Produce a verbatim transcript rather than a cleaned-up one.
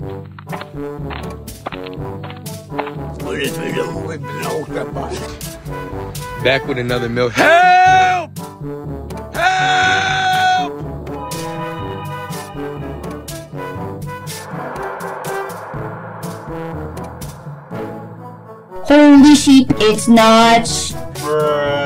Back with another milk. Help! Help! Holy sheep, it's not. Bruh.